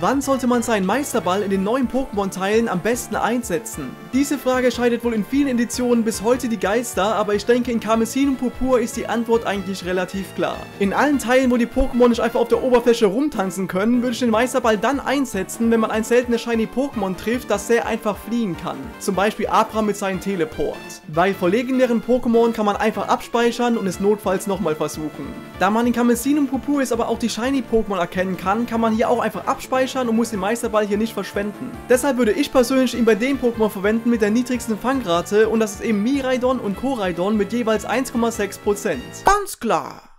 Wann sollte man seinen Meisterball in den neuen Pokémon-Teilen am besten einsetzen? Diese Frage scheidet wohl in vielen Editionen bis heute die Geister, aber ich denke, in Karmesin und Purpur ist die Antwort eigentlich relativ klar. In allen Teilen, wo die Pokémon nicht einfach auf der Oberfläche rumtanzen können, würde ich den Meisterball dann einsetzen, wenn man ein seltenes Shiny Pokémon trifft, das sehr einfach fliehen kann. Zum Beispiel Abra mit seinem Teleport. Weil vor legendären Pokémon kann man einfach abspeichern und es notfalls nochmal versuchen. Da man in Karmesin und Purpur jetzt aber auch die Shiny Pokémon erkennen kann man hier auch einfach abspeichern und muss den Meisterball hier nicht verschwenden. Deshalb würde ich persönlich ihn bei den Pokémon verwenden mit der niedrigsten Fangrate und das ist eben Miraidon und Koraidon mit jeweils 1,6%. Ganz klar!